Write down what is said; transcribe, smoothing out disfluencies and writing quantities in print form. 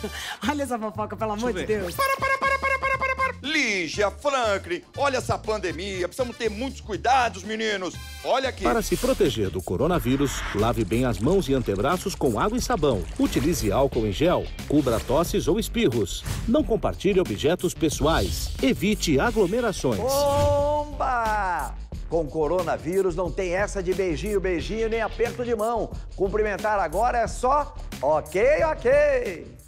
Olha essa fofoca, pelo amor de Deus. Lígia, Franklin, olha essa pandemia. Precisamos ter muitos cuidados, meninos. Olha aqui. Para se proteger do coronavírus, lave bem as mãos e antebraços com água e sabão. Utilize álcool em gel. Cubra tosses ou espirros. Não compartilhe objetos pessoais. Evite aglomerações. Bomba! Com coronavírus não tem essa de beijinho, beijinho, nem aperto de mão. Cumprimentar agora é só ok.